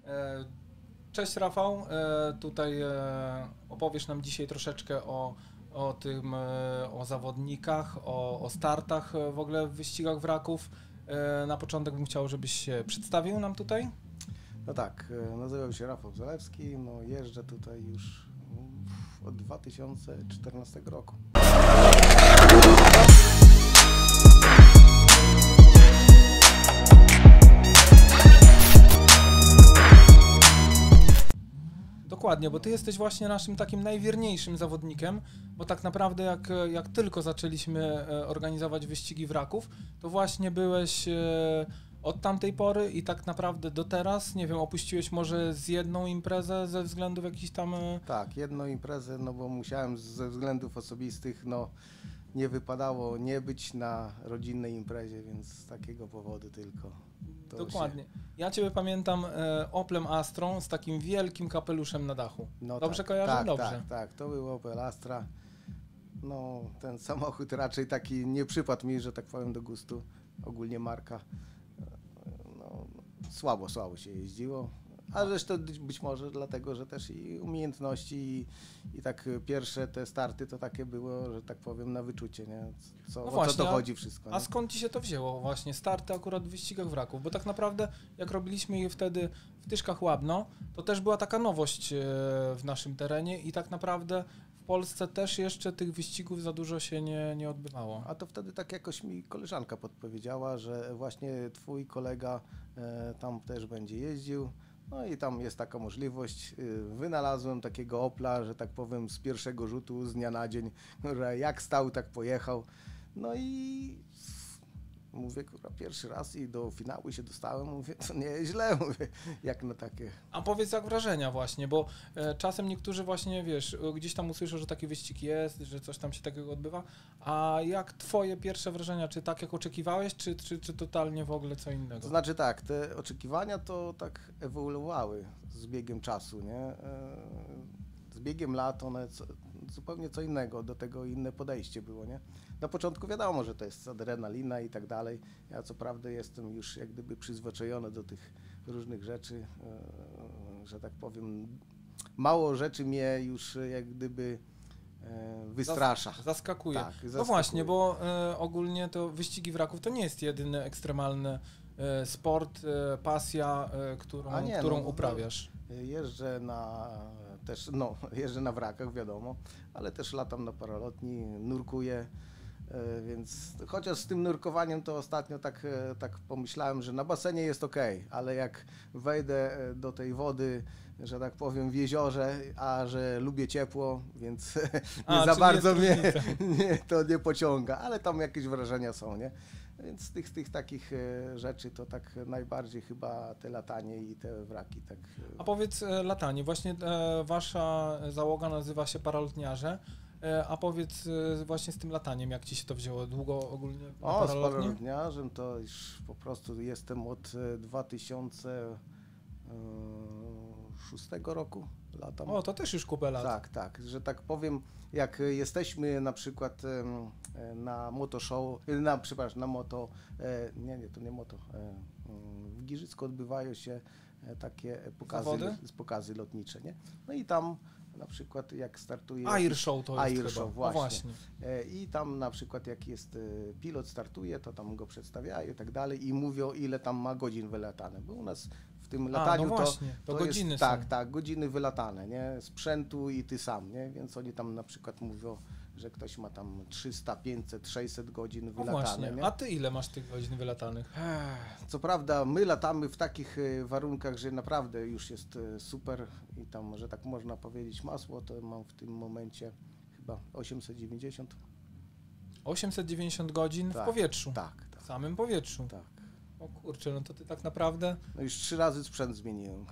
E, Cześć Rafał, tutaj opowiesz nam dzisiaj troszeczkę o tym, o zawodnikach, o startach w ogóle w wyścigach wraków. Na początek bym chciał, żebyś się przedstawił nam tutaj. No tak, nazywam się Rafał Zalewski, no jeżdżę tutaj już od 2014 roku. Dokładnie, bo ty jesteś właśnie naszym takim najwierniejszym zawodnikiem, bo tak naprawdę jak tylko zaczęliśmy organizować wyścigi wraków, to właśnie byłeś od tamtej pory i tak naprawdę do teraz, nie wiem, opuściłeś może z jedną imprezę ze względów jakichś tam... Tak, jedną imprezę, no bo musiałem ze względów osobistych, no nie wypadało nie być na rodzinnej imprezie, więc z takiego powodu tylko. Dokładnie. Ja Ciebie pamiętam Oplem Astrą z takim wielkim kapeluszem na dachu. No dobrze tak, kojarzę? tak, Dobrze. Tak, to był Opel Astra. No ten samochód raczej taki nie przypadł mi, że tak powiem, do gustu. Ogólnie marka. No, słabo się jeździło. A zresztą być może dlatego, że też i umiejętności i tak pierwsze te starty to takie było, że tak powiem, na wyczucie, nie? O co to chodzi wszystko. A skąd Ci się to wzięło właśnie, starty akurat w wyścigach wraków? Bo tak naprawdę jak robiliśmy je wtedy w Tyszkach Łabno, to też była taka nowość w naszym terenie i tak naprawdę w Polsce też jeszcze tych wyścigów za dużo się nie odbywało. A to wtedy tak jakoś mi koleżanka podpowiedziała, że właśnie twój kolega tam też będzie jeździł. No i tam jest taka możliwość. Wynalazłem takiego Opla, że tak powiem, z pierwszego rzutu, z dnia na dzień, że jak stał, tak pojechał. No i mówię, kurwa, pierwszy raz i do finału się dostałem, mówię, to nieźle, mówię, jak na takie. A powiedz jak wrażenia właśnie, bo czasem niektórzy właśnie, wiesz, gdzieś tam usłyszą, że taki wyścig jest, że coś tam się takiego odbywa, a jak twoje pierwsze wrażenia, czy tak jak oczekiwałeś, czy totalnie w ogóle co innego? To znaczy tak, te oczekiwania to tak ewoluowały z biegiem czasu, nie? Z biegiem lat one zupełnie co innego, do tego inne podejście było, nie? Na początku wiadomo, że to jest adrenalina i tak dalej. Ja co prawda jestem już jak gdyby przyzwyczajony do tych różnych rzeczy, że tak powiem, mało rzeczy mnie już jak gdyby wystrasza. Zaskakuje. Tak, No właśnie, bo ogólnie to wyścigi wraków to nie jest jedyny ekstremalny sport, pasja, którą uprawiasz. Jeżdżę jeżdżę na wrakach, wiadomo, ale też latam na paralotni, nurkuję, więc chociaż z tym nurkowaniem to ostatnio tak pomyślałem, że na basenie jest ok, ale jak wejdę do tej wody, że tak powiem, w jeziorze, a że lubię ciepło, więc nie za bardzo mnie to nie pociąga, ale tam jakieś wrażenia są, nie? Więc z tych takich rzeczy to tak najbardziej chyba te latanie i te wraki. Tak. A powiedz latanie, właśnie wasza załoga nazywa się Paralotniarze, a powiedz właśnie z tym lataniem, jak Ci się to wzięło? Długo ogólnie z paralotniarzem to już po prostu jestem od 2006 roku latam. O, to też już kupę lat. Tak, że tak powiem, jak jesteśmy na przykład na motoshow, na moto, to nie moto, w Giżycku odbywają się takie pokazy lotnicze, nie? No i tam na przykład jak startuje... Airshow to jest Airshow, chyba. właśnie. I tam na przykład jak jest pilot startuje, to tam go przedstawiają i tak dalej i mówią, ile tam ma godzin wylatane, bo u nas w tym lataniu to godziny jest, są. Tak, godziny wylatane, nie? Sprzętu i ty sam, nie? Więc oni tam na przykład mówią, że ktoś ma tam 300, 500, 600 godzin wylatane. Nie? A ty ile masz tych godzin wylatanych? Co prawda my latamy w takich warunkach, że naprawdę już jest super i tam, że tak można powiedzieć, masło, to mam w tym momencie chyba 890. 890 godzin w powietrzu? Tak. W samym powietrzu? Tak. O kurczę, no to ty tak naprawdę... No już 3 razy sprzęt zmieniłem.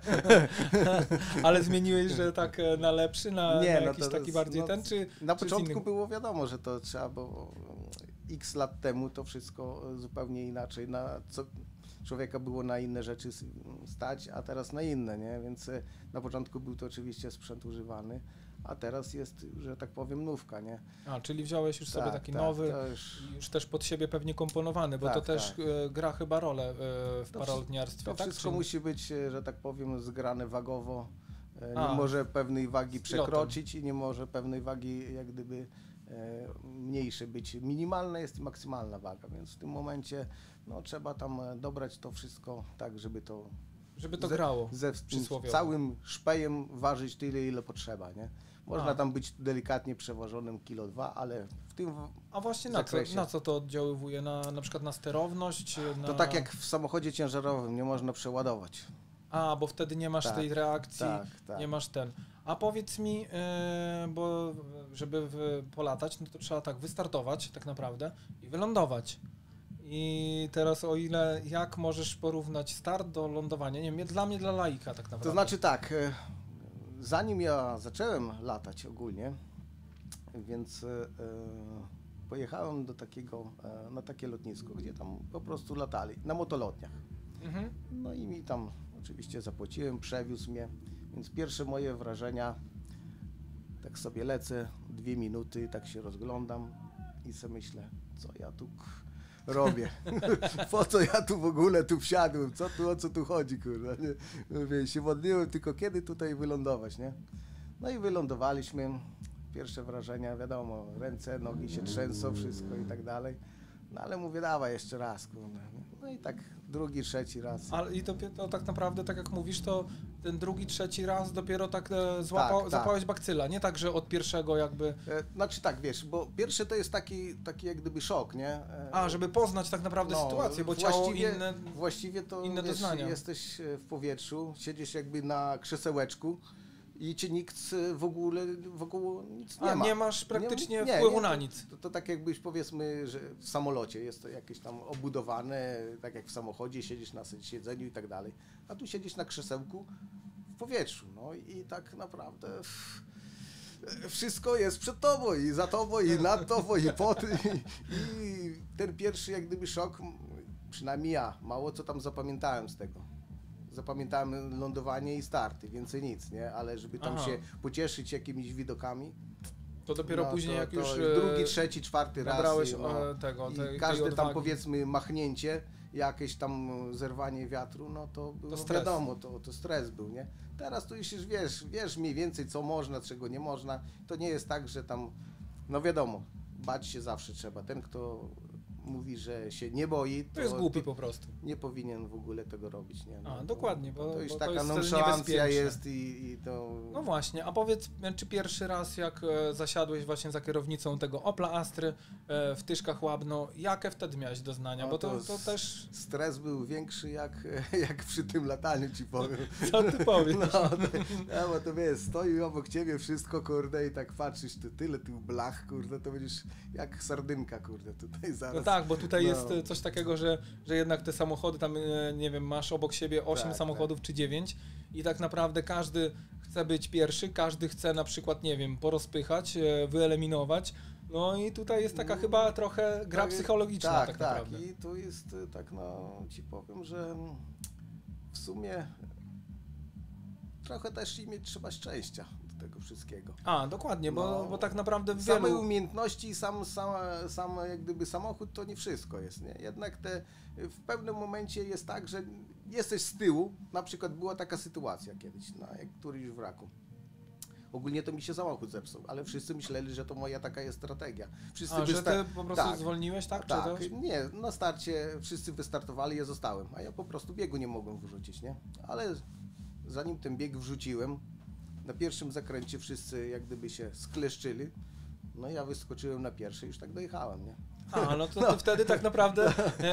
Ale zmieniłeś, że tak na lepszy, na jakiś taki bardziej czy... Na początku było wiadomo, że to trzeba, bo x lat temu to wszystko zupełnie inaczej, człowieka było na inne rzeczy stać, a teraz na inne, nie? Więc na początku był to oczywiście sprzęt używany, a teraz jest, że tak powiem, nówka, nie? A, czyli wziąłeś już sobie taki tak, nowy, to już też pod siebie pewnie komponowany, bo Tak, to też tak. gra chyba rolę w To paralotniarstwie, To tak? wszystko musi być, że tak powiem, zgrane wagowo. A, Nie może pewnej wagi z pilotem. przekroczyć i nie może pewnej wagi jak gdyby mniejsze być. Minimalna jest maksymalna waga, więc w tym momencie no, trzeba tam dobrać to wszystko tak, żeby to grało ze przysłowiowo. całym szpejem ważyć tyle, ile potrzeba, nie? Można A. tam być delikatnie przewożonym kilo 2, ale w tym A właśnie zakresie. na co to oddziaływuje? Na przykład na sterowność? to tak jak w samochodzie ciężarowym, nie można przeładować. A, bo wtedy nie masz Tak, tej reakcji, tak. nie masz ten. A powiedz mi, bo żeby polatać, no to trzeba tak wystartować tak naprawdę i wylądować. I teraz jak możesz porównać start do lądowania? Nie wiem, dla mnie, dla laika tak naprawdę. To znaczy tak, zanim ja zacząłem latać ogólnie, więc pojechałem do na takie lotnisko, gdzie tam po prostu latali, na motolotniach. Mhm. No i mi tam oczywiście zapłaciłem, przewiózł mnie, więc pierwsze moje wrażenia, tak sobie lecę, 2 minuty, tak się rozglądam i sobie myślę, co ja tu robię, po co ja tu w ogóle tu wsiadłem, o co tu chodzi, kurwa, nie? Mówię, się modliłem tylko kiedy tutaj wylądować, nie? No i wylądowaliśmy, pierwsze wrażenia, wiadomo, ręce, nogi się trzęsą, wszystko i tak dalej. No ale mówię, dawaj jeszcze raz, kurwa. No i tak drugi, trzeci raz. Ale i to tak naprawdę, tak jak mówisz, to ten drugi, trzeci raz dopiero tak Tak. złapałeś bakcyla, nie tak, że od pierwszego jakby... Znaczy tak, wiesz, bo pierwszy to jest taki jak gdyby szok, nie? A, żeby poznać tak naprawdę sytuację, bo ciało inne... Właściwie to inne wiesz, doznania. jesteś w powietrzu, siedzisz jakby na krzesełeczku i cię nikt wokół nic nie ma. nie masz praktycznie Nie, wpływu na nic. To tak jakbyś powiedzmy, że w samolocie jest to jakieś tam obudowane, tak jak w samochodzie, siedzisz na siedzeniu i tak dalej, a tu siedzisz na krzesełku w powietrzu, no i tak naprawdę wszystko jest przed tobą i za tobą i nad tobą i pod i ten pierwszy jak gdyby szok, przynajmniej ja, mało co tam zapamiętałem z tego. Zapamiętałem lądowanie i starty, więcej nic, nie? Ale żeby tam się pocieszyć jakimiś widokami. To dopiero później jak już drugi, trzeci, czwarty raz. nabrałeś I każde tam powiedzmy machnięcie, jakieś tam zerwanie wiatru, no to było stres. wiadomo, to stres był, nie? Teraz tu już wiesz mniej więcej co można, czego nie można. To nie jest tak, że tam, no wiadomo, bać się zawsze trzeba. Ten, kto mówi, że się nie boi, to jest głupi po prostu. Nie powinien w ogóle tego robić, nie? No, dokładnie, bo to już bo taka to jest nonszalancja jest i to... No właśnie, a powiedz, czy pierwszy raz jak zasiadłeś właśnie za kierownicą tego Opla Astry w Tyszkach Łabno, jakie wtedy miałeś doznania? No bo to też... Stres był większy jak przy tym lataniu, ci powiem. Co ty powiesz? No bo to wiesz, stoi obok ciebie wszystko, kurde, i tak patrzysz, tyle tych blach, kurde, to będziesz jak sardynka, kurde, tutaj zaraz. No tak, bo tutaj jest coś takiego, że jednak te samochody tam, nie wiem, masz obok siebie 8 samochodów czy 9 i tak naprawdę każdy chce być pierwszy, każdy chce na przykład, nie wiem, porozpychać, wyeliminować. No i tutaj jest taka chyba trochę gra psychologiczna tak naprawdę. Tak, i tu jest tak, no ci powiem, że w sumie trochę też mieć trzeba szczęścia do tego wszystkiego. A, dokładnie, bo tak naprawdę w same wielu... umiejętności i sam jak gdyby samochód to nie wszystko jest, nie? Jednak w pewnym momencie jest tak, że jesteś z tyłu, na przykład była taka sytuacja kiedyś na którymś wraku. Ogólnie to mi się samochód zepsuł, ale wszyscy myśleli, że to moja taka jest strategia. Że ty po prostu zwolniłeś, tak? Tak, nie, na starcie wszyscy wystartowali, ja zostałem, a ja po prostu biegu nie mogłem wrzucić, nie? Ale zanim ten bieg wrzuciłem, na pierwszym zakręcie wszyscy jak gdyby się skleszczyli, no ja wyskoczyłem na pierwszy i już tak dojechałem, nie? A, no to ty wtedy tak naprawdę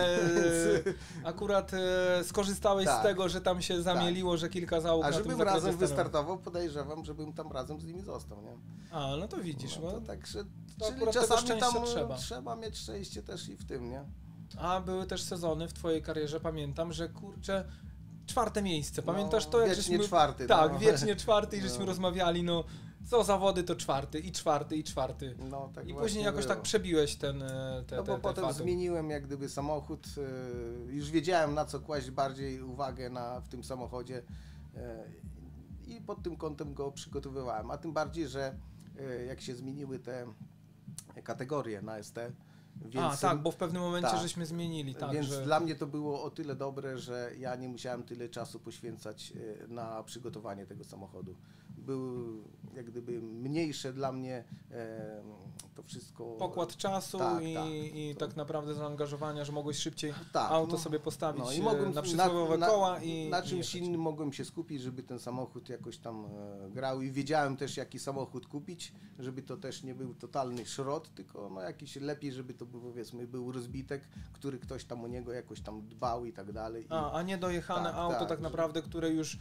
akurat skorzystałeś z tego, że tam się zamieliło, że kilka załóg na tym żebym zakręcie razem wystartował, podejrzewam, żebym tam razem z nimi został, nie? A, no to widzisz. No to także, czyli czasami tam trzeba mieć szczęście też i w tym, nie? A były też sezony w twojej karierze, pamiętam, że kurczę, 4. miejsce, pamiętasz to? Jak wiecznie czwarty. Tak, wiecznie 4 i żeśmy rozmawiali, no co zawody to 4 i 4 i 4. No, tak i później jakoś było. Tak przebiłeś bo potem zmieniłem jak gdyby samochód, już wiedziałem na co kłaść bardziej uwagę w tym samochodzie i pod tym kątem go przygotowywałem, a tym bardziej, że jak się zmieniły te kategorie na ST, więc, tak, bo w pewnym momencie tak, żeśmy zmienili, tak, więc że... dla mnie to było o tyle dobre, że ja nie musiałem tyle czasu poświęcać na przygotowanie tego samochodu. Był jak gdyby mniejsze dla mnie to wszystko... Pokład czasu tak, i to... tak naprawdę zaangażowania, że mogłeś szybciej tak, auto sobie postawić i mogłem, na przysłowiowe koła i na czymś jechać. innym mogłem się skupić, żeby ten samochód jakoś tam grał i wiedziałem też, jaki samochód kupić, żeby to też nie był totalny szrot, tylko no jakiś lepiej, żeby to był, powiedzmy, był rozbitek, który ktoś tam o niego jakoś tam dbał i tak dalej. A nie dojechane auto tak naprawdę, które już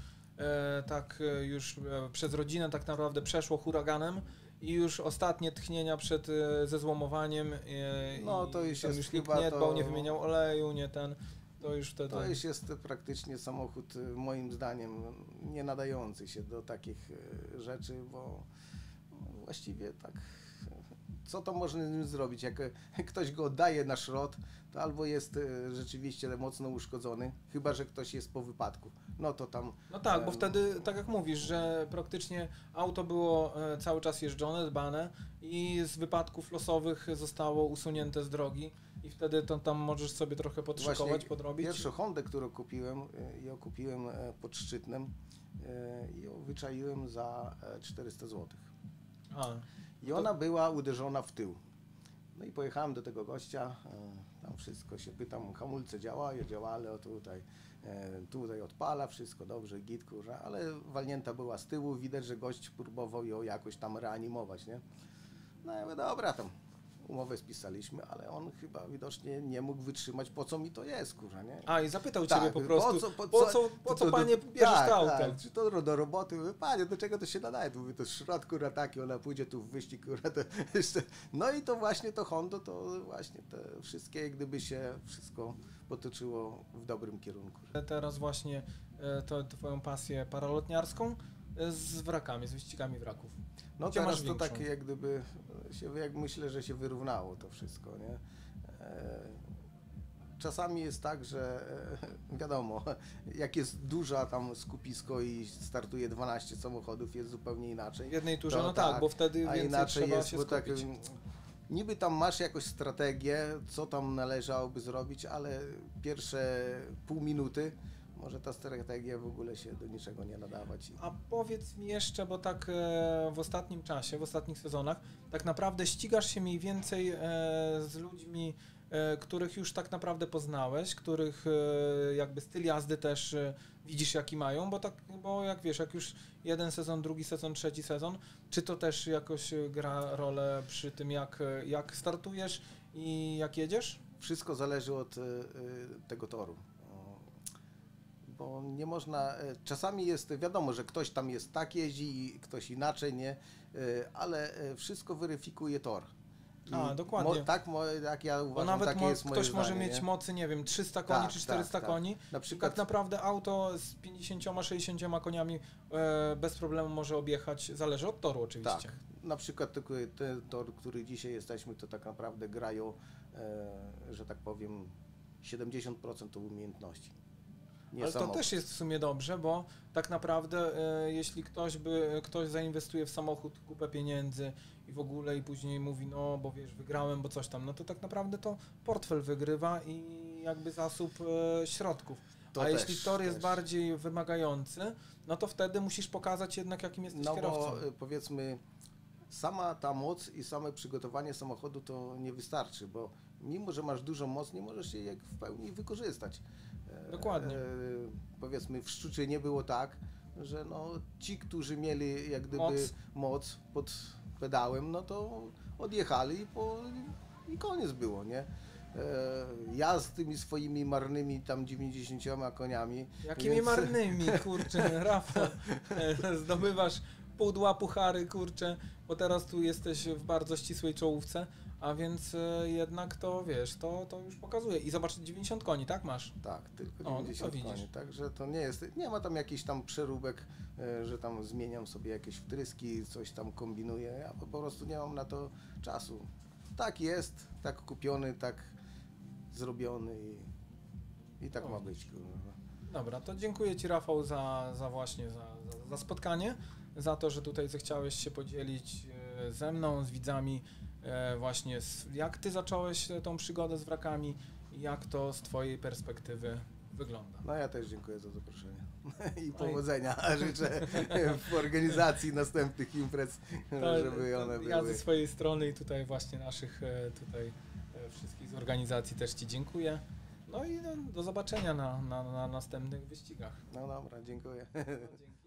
już przez rodzinę tak naprawdę przeszło huraganem i już ostatnie tchnienia przed zezłomowaniem no to już jest już nikt chyba nie dbał, nie wymieniał oleju, nie ten, to już wtedy... To już jest praktycznie samochód moim zdaniem nie nadający się do takich rzeczy, bo właściwie tak, co to można z nim zrobić? Jak ktoś go oddaje na szrot, to albo jest rzeczywiście mocno uszkodzony, chyba że ktoś jest po wypadku. No to tam... No tak, bo wtedy, tak jak mówisz, że praktycznie auto było cały czas jeżdżone, dbane i z wypadków losowych zostało usunięte z drogi i wtedy to tam możesz sobie trochę podszykować, podrobić. Pierwszą Hondę, którą kupiłem, ją kupiłem pod Szczytnem i ją wyczaiłem za 400 zł. I ona była uderzona w tył. No i pojechałem do tego gościa, tam wszystko się pytam, hamulce działają, ale tutaj odpala, wszystko dobrze, git, kurwa, ale walnięta była z tyłu, widać, że gość próbował ją jakoś tam reanimować, nie? No ja mówię, dobra, tam umowę spisaliśmy, ale on chyba widocznie nie mógł wytrzymać, po co mi to jest, kurwa, nie? I zapytał ciebie po prostu, po co to, panie bierzesz to auto? Tak, czy to do roboty? Mówię, panie, do czego to się nadaje? To mówię, to szrot, kurwa, taki, ona pójdzie tu w wyścig, kurwa, to jeszcze... No i to właśnie to Hondo, to właśnie te wszystkie, jak gdyby się wszystko potoczyło w dobrym kierunku. Teraz właśnie twoją pasję paralotniarską z wrakami, z wyścigami wraków. No teraz to tak jak gdyby jak myślę, że się wyrównało to wszystko, nie? Czasami jest tak, że wiadomo, jak jest duża tam skupisko i startuje 12 samochodów, jest zupełnie inaczej. W jednej turze, no tak, bo wtedy więcej inaczej trzeba jest, się bo skupić. tak, niby tam masz jakąś strategię, co tam należałoby zrobić, ale pierwsze pół minuty może ta strategia w ogóle się do niczego nie nadawać. A powiedz mi jeszcze, bo tak w ostatnim czasie, w ostatnich sezonach, tak naprawdę ścigasz się mniej więcej z ludźmi, których już tak naprawdę poznałeś, których jakby styl jazdy też widzisz jaki mają, bo jak wiesz, jak już jeden sezon, drugi sezon, trzeci sezon, czy to też jakoś gra rolę przy tym jak startujesz i jak jedziesz? Wszystko zależy od tego toru. Bo nie można, czasami jest, wiadomo, że ktoś tam jest tak jeździ i ktoś inaczej, nie, ale wszystko weryfikuje tor. Dokładnie. Tak ja uważam, bo nawet takie jest moje ktoś może zdanie, mieć nie? mocy, nie wiem, 300 koni czy 400 koni. Na przykład, tak naprawdę auto z 50-60 koniami bez problemu może objechać, zależy od toru oczywiście. Tak, na przykład ten tor, który dzisiaj jesteśmy, to tak naprawdę grają, że tak powiem, 70% umiejętności. Ale to też jest w sumie dobrze, bo tak naprawdę jeśli ktoś zainwestuje w samochód kupę pieniędzy i w ogóle i później mówi, no bo wiesz, wygrałem, bo coś tam, no to tak naprawdę to portfel wygrywa i jakby zasób środków. Jeśli tor jest bardziej wymagający, no to wtedy musisz pokazać jednak, jakim jesteś kierowcą. No bo powiedzmy, sama ta moc i same przygotowanie samochodu to nie wystarczy, bo mimo, że masz dużą moc, nie możesz jej w pełni wykorzystać. Dokładnie. Powiedzmy w Szczuczynie było tak, że no, ci, którzy mieli jak gdyby moc pod pedałem, no to odjechali i koniec było, nie? Ja z tymi swoimi marnymi tam 90 koniami. Jakimi marnymi, kurczę, Rafał, zdobywasz pudła, puchary, kurczę, bo teraz tu jesteś w bardzo ścisłej czołówce, a więc jednak to, wiesz, to już pokazuje. I zobacz, 90 koni, tak masz? Tak, tylko 90 koni, także to nie ma tam jakichś tam przeróbek, że tam zmieniam sobie jakieś wtryski, coś tam kombinuję, ja po prostu nie mam na to czasu. Tak jest, tak kupiony, tak zrobiony i tak ma być. Dobra, to dziękuję Ci, Rafał, za właśnie za spotkanie, za to, że tutaj zechciałeś się podzielić ze mną, z widzami właśnie jak Ty zacząłeś tą przygodę z wrakami i jak to z Twojej perspektywy wygląda. No ja też dziękuję za zaproszenie i powodzenia życzę w organizacji następnych imprez, żeby one były. Ja ze swojej strony i tutaj właśnie naszych tutaj wszystkich z organizacji też Ci dziękuję. No i do zobaczenia na następnych wyścigach. No dobra, dziękuję. Dzięki.